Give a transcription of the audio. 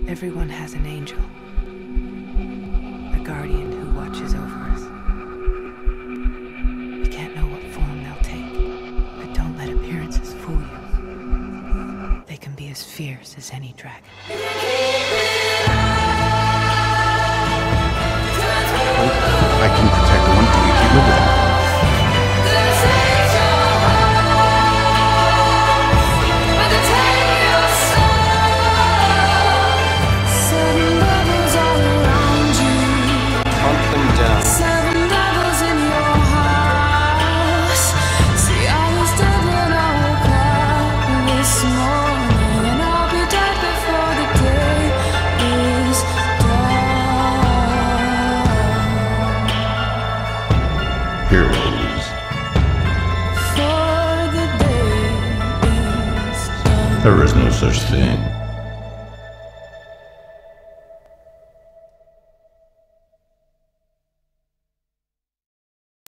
Everyone has an angel, a guardian who watches over us. We can't know what form they'll take, but don't let appearances fool you. They can be as fierce as any dragon. I can protect one thing if you live with it. Heroes. There is no such thing.